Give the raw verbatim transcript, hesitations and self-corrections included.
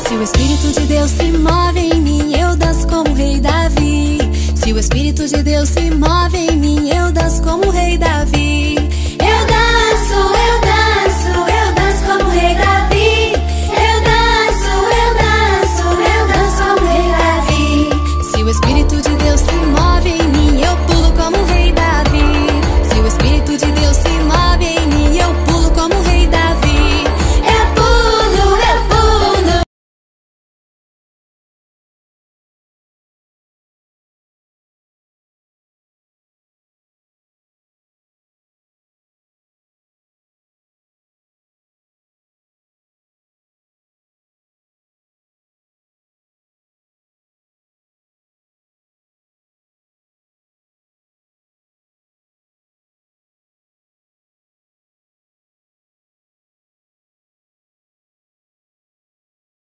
Se o Espírito de Deus se move em mim, eu danço como o rei Davi. Se o Espírito de Deus se move em mim, eu danço como o rei Davi.